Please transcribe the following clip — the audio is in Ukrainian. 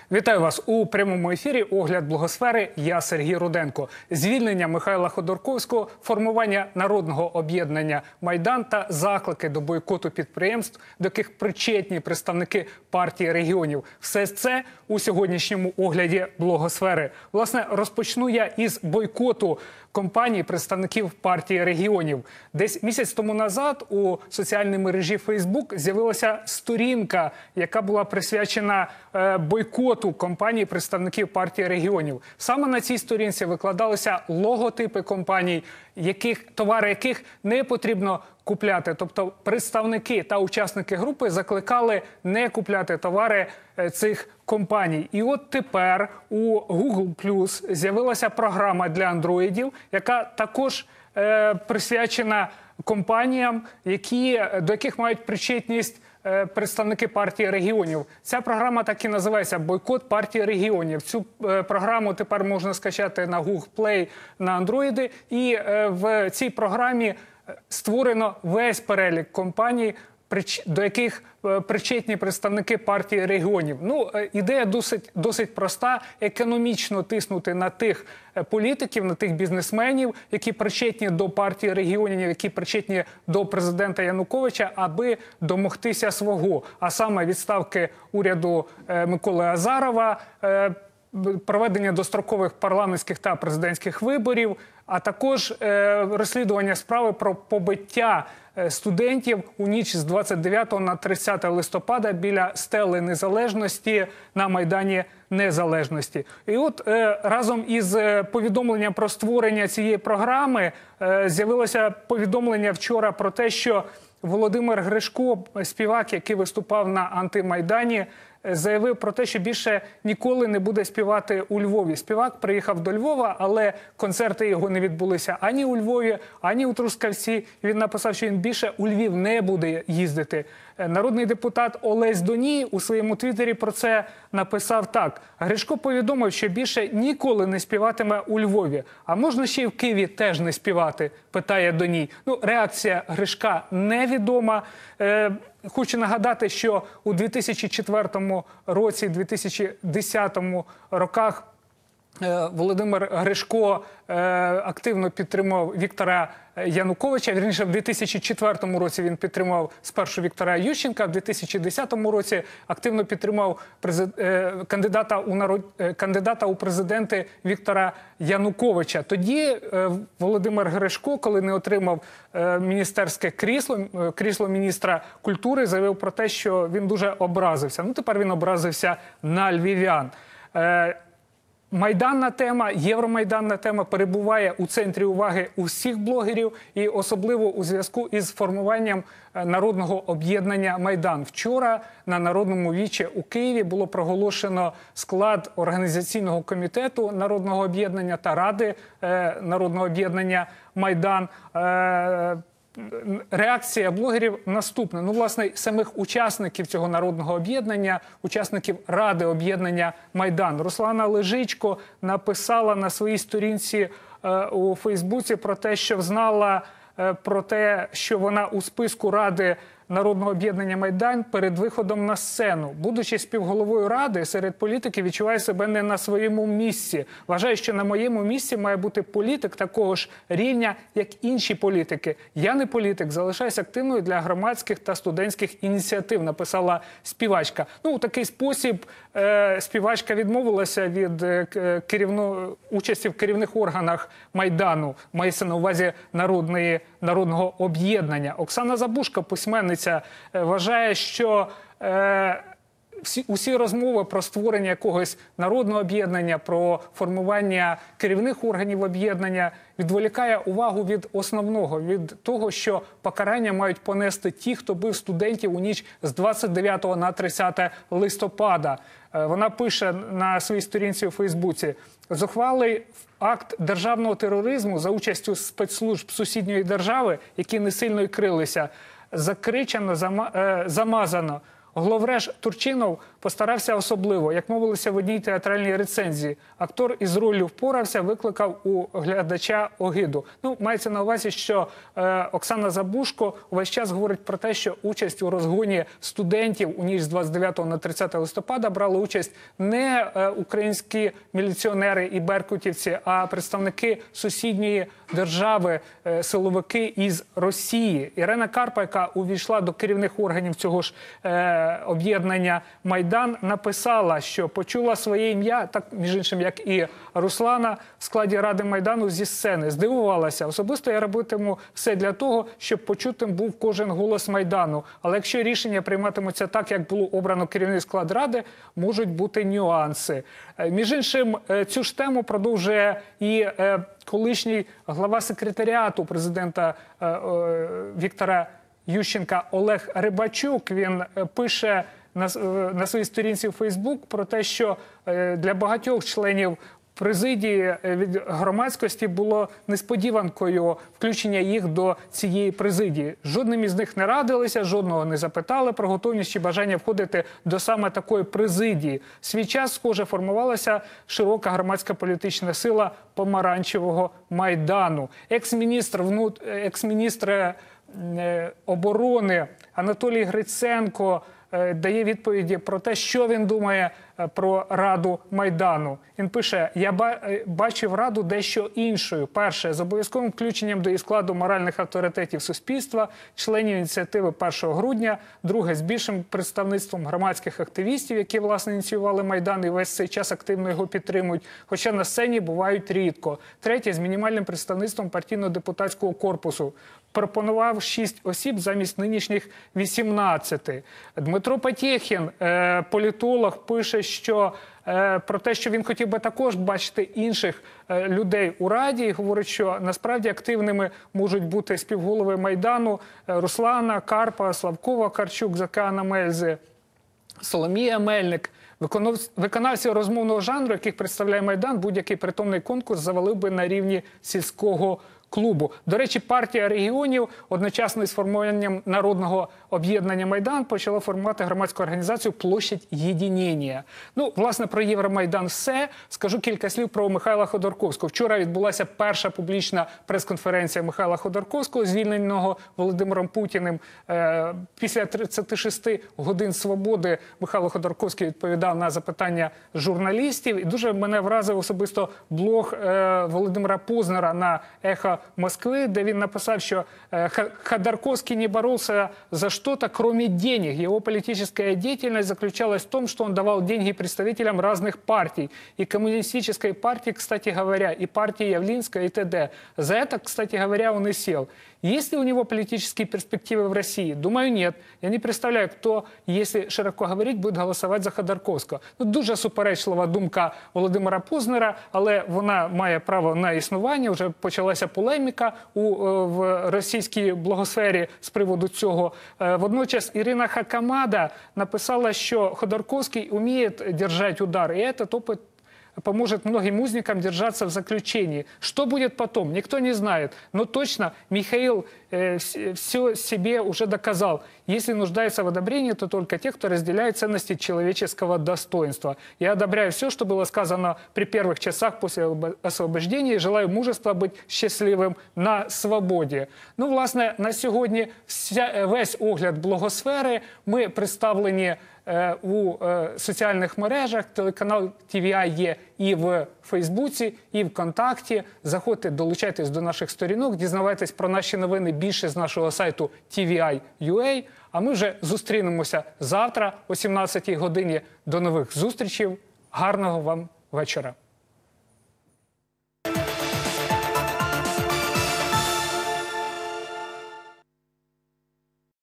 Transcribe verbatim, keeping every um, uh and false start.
Вітаю вас у прямому ефірі «Огляд блогосфери». Я Сергій Руденко. Звільнення Михайла Ходорковського, формування народного об'єднання «Майдан» та заклики до бойкоту підприємств, до яких причетні представники партії регіонів. Все це у сьогоднішньому огляді блогосфери. Власне, розпочну я із бойкоту компаній представників партії регіонів. Десь місяць тому назад у соціальній мережі Facebook з'явилася сторінка, яка була присвячена е, бойкоту компаній представників партії регіонів. Саме на цій сторінці викладалися логотипи компаній, яких, товари яких не потрібно купляти. Тобто представники та учасники групи закликали не купляти товари цих компаній. І от тепер у Google плюс з'явилася програма для андроїдів, яка також е, присвячена компаніям, які, до яких мають причетність е, представники партії регіонів. Ця програма так і називається «Бойкот партії регіонів». Цю е, програму тепер можна скачати на Google Play на андроїди. І е, в цій програмі створено весь перелік компаній, до яких причетні представники партії регіонів. Ну, ідея досить, досить проста – економічно тиснути на тих політиків, на тих бізнесменів, які причетні до партії регіонів, які причетні до президента Януковича, аби домогтися свого. А саме відставки уряду Миколи Азарова, проведення дострокових парламентських та президентських виборів, а також е, розслідування справи про побиття е, студентів у ніч з двадцять дев'ятого на тридцяте листопада біля Стели Незалежності на Майдані Незалежності. І от е, разом із е, повідомленням про створення цієї програми е, з'явилося повідомлення вчора про те, що Володимир Гришко, співак, який виступав на антимайдані, заявив про те, що більше ніколи не буде співати у Львові. Співак приїхав до Львова, але концерти його не відбулися ані у Львові, ані у Трускавці. Він написав, що він більше у Львів не буде їздити. Народний депутат Олесь Доній у своєму твіттері про це написав так. Гришко повідомив, що більше ніколи не співатиме у Львові. А можна ще й в Києві теж не співати, питає Доній. Ну, реакція Гришка невідома. Е, хочу нагадати, що у дві тисячі четвертому році, дві тисячі десятому роках Володимир Гришко активно підтримав Віктора Януковича. Вірніше, в дві тисячі четвертому році він підтримав спершу Віктора Ющенка, в дві тисячі десятому році активно підтримав кандидата у, народ... кандидата у президенти Віктора Януковича. Тоді Володимир Гришко, коли не отримав міністерське крісло, крісло міністра культури, заявив про те, що він дуже образився. Ну, тепер він образився на львів'ян. Майданна тема, євромайданна тема перебуває у центрі уваги усіх блогерів і особливо у зв'язку із формуванням народного об'єднання «Майдан». Вчора на Народному вічі у Києві було проголошено склад організаційного комітету народного об'єднання та ради народного об'єднання «Майдан». Реакція блогерів наступна. Ну, власне, самих учасників цього народного об'єднання, учасників Ради об'єднання «Майдан». Руслана Лежичко написала на своїй сторінці е, у Фейсбуці про те, що знала е, про те, що вона у списку Ради народного об'єднання «Майдан» перед виходом на сцену. Будучи співголовою Ради, серед політиків відчуває себе не на своєму місці. Вважаю, що на моєму місці має бути політик такого ж рівня, як інші політики. Я не політик, залишаюсь активною для громадських та студентських ініціатив, написала співачка. Ну, у такий спосіб е, співачка відмовилася від е, керівно... участі в керівних органах Майдану, мається на увазі народної, народного об'єднання. Оксана Забушка, письменниця, вважає, що е, всі, усі розмови про створення якогось народного об'єднання, про формування керівних органів об'єднання відволікає увагу від основного, від того, що покарання мають понести ті, хто бив студентів у ніч з двадцять дев'ятого на тридцяте листопада. Е, вона пише на своїй сторінці у Фейсбуці: «Зухвалий акт державного тероризму за участю спецслужб сусідньої держави, які не сильно й крилися, закричано, замазано. Главреж Турчинов постарався особливо. Як мовилося в одній театральній рецензії, актор із роллю впорався, викликав у глядача огиду. Ну, мається на увазі, що е, Оксана Забушко увесь час говорить про те, що участь у розгоні студентів у ніч з двадцять дев'ятого на тридцяте листопада брали участь не е, українські міліціонери і беркутівці, а представники сусідньої держави, е, силовики із Росії. Ірина Карпа, яка увійшла до керівних органів цього ж е, об'єднання «Майдан», написала, що почула своє ім'я, так, між іншим, як і Руслана, в складі Ради Майдану зі сцени. Здивувалася. Особисто я робитиму все для того, щоб почутим був кожен голос Майдану. Але якщо рішення прийматимуться так, як було обрано керівний склад Ради, можуть бути нюанси. Між іншим, цю ж тему продовжує і е, колишній глава секретаріату президента е, е, Віктора Ющенка Олег Рибачук. Він пише на, на своїй сторінці у Фейсбук про те, що е, для багатьох членів президії від громадськості було несподіванкою включення їх до цієї президії. Жодним із них не радилися, жодного не запитали про готовність чи бажання входити до саме такої президії. В свій час, схоже, формувалася широка громадська політична сила помаранчевого Майдану. Екс-міністр внут... екс-міністр оборони Анатолій Гриценко дає відповіді про те, що він думає про Раду Майдану. Він пише: «Я бачив Раду дещо іншою. Перше, з обов'язковим включенням до її складу моральних авторитетів суспільства, членів ініціативи першого грудня. Друге, з більшим представництвом громадських активістів, які, власне, ініціювали Майдан і весь цей час активно його підтримують, хоча на сцені бувають рідко. Третє, з мінімальним представництвом партійно-депутатського корпусу. Пропонував шість осіб замість нинішніх вісімнадцяти. Дмитро Потєхін, політолог, пише, що про те, що він хотів би також бачити інших людей у Раді, і говорить, що насправді активними можуть бути співголови Майдану Руслана, Карпа, Славко Вакарчук, Закана Мельзи, Соломія Мельник. Виконавці розмовного жанру, яких представляє Майдан, будь-який притомний конкурс завалив би на рівні сільського клубу. До речі, партія регіонів одночасно із формуванням народного об'єднання «Майдан» почала формувати громадську організацію «Площадь Єдиніння». Ну, власне, про Євромайдан все. Скажу кілька слів про Михайла Ходорковського. Вчора відбулася перша публічна прес-конференція Михайла Ходорковського, звільненого Володимиром Путіним. Після тридцяти шести годин свободи Михайло Ходорковський відповідав на запитання журналістів. І дуже мене вразив особисто блог Володимира Познера на «Ехо Москвы», де він написав, що Ходорковский не боролся за что-то, кроме денег. Его политическая деятельность заключалась в том, что он давал деньги представителям разных партий. И коммунистической партии, кстати говоря, и партии Явлинска, и т.д. За это, кстати говоря, он и сел. Есть ли у него политические перспективы в России? Думаю, нет. Я не представляю, кто, если широко говорить, будет голосовать за Ходорковського. Ну, дуже суперечлива думка Володимира Познера, але вона має право на існування. Вже почалася полеміка у, в російській блогосфері з приводу цього. Водночас Ірина Хакамада написала, що Ходорковський вміє держати удар, і этот опыт поможет многим узникам держаться в заключении. Что будет потом, никто не знает. Но точно Михаил э, все себе уже доказал. Если нуждается в одобрении, то только те, кто разделяет ценности человеческого достоинства. Я одобряю все, что было сказано при первых часах после освобождения, и желаю мужества быть счастливым на свободі. Ну, власне, на сьогодні вся, весь огляд блогосфери. Ми представлені у соціальних мережах. Телеканал Ті Ві Ай є і в Фейсбуці, і ВКонтакті. Заходьте, долучайтесь до наших сторінок, дізнавайтесь про наші новини більше з нашого сайту Ті Ві Ай крапка Ю А. А ми вже зустрінемося завтра о сімнадцятій годині. До нових зустрічей. Гарного вам вечора.